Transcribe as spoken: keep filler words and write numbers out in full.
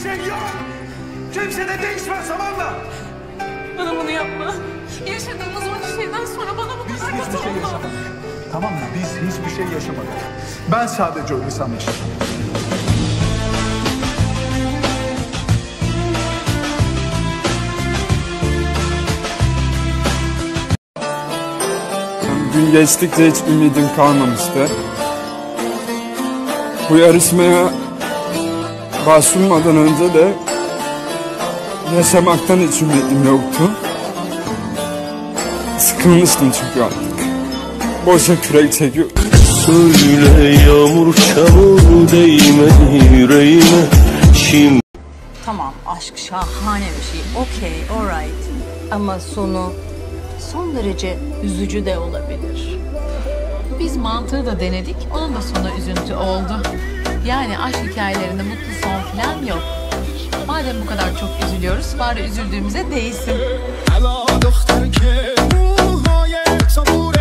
şey yok. Kimse de değişmez, tamam mı? Bana bunu yapma. Yaşadığımız onca şeyden sonra bana bu kadar kötü Hiçbir şey olma. yaşamadık. Tamam mı? Biz hiçbir şey yaşamadık. Ben sadece o insanla yaşadım. Gün geçtikçe hiç ümidim kalmamıştı. Bu yarışmaya başvurmadan önce de yaşamaktan hiç ümidim yoktu. Sıkılmıştım çünkü artık. Boşa kürek çekiyor. Söyle yağmur çamur değmedi yüreğime şimdi. Tamam, aşk şahane bir şey. Okey, alright. Ama sonu son derece üzücü de olabilir. Biz mantığı da denedik, onun da sonu üzüntü oldu. Yani aşk hikayelerinde mutlu son falan yok. Madem bu kadar çok üzülüyoruz, bari üzüldüğümüze değsin.